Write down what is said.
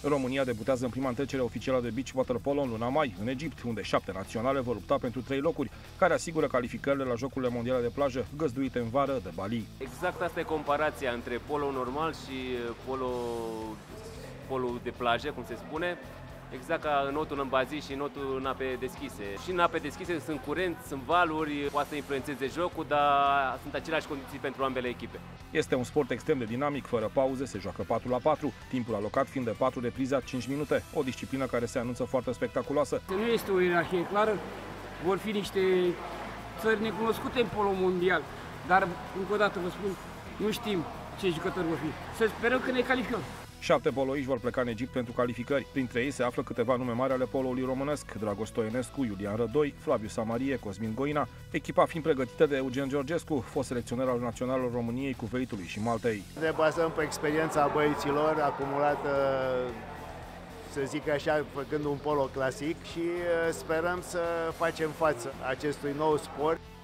România debutează în prima întrecere oficială de beach waterpolo în luna mai, în Egipt, unde 7 naționale vor lupta pentru 3 locuri, care asigură calificările la Jocurile Mondiale de plajă, găzduite în vară de Bali. Exact asta e comparația între polo normal și polo de plajă, cum se spune. Exact ca notul în bazin și notul în ape deschise. Și în ape deschise sunt curenți, sunt valuri, poate să influențeze jocul, dar sunt aceleași condiții pentru ambele echipe. Este un sport extrem de dinamic, fără pauze, se joacă 4-4, timpul alocat fiind de 4 reprize a 5 minute, o disciplină care se anunță foarte spectaculoasă. Nu este o ierarhie clară, vor fi niște țări necunoscute în polo mondial, dar încă o dată vă spun, nu știm ce jucători vor fi. Să sperăm că ne calificăm. 7 poloiști vor pleca în Egipt pentru calificări. Printre ei se află câteva nume mari ale poloului românesc: Dragoș Stoienescu, Iulian Rădoi, Flaviu Samarie, Cosmin Goina, echipa fiind pregătită de Eugen Georgescu, fost selecționer al naționalelor României, Cuveitului și Maltei. Ne bazăm pe experiența băieților acumulată, să zic așa, făcând un polo clasic și sperăm să facem față acestui nou sport.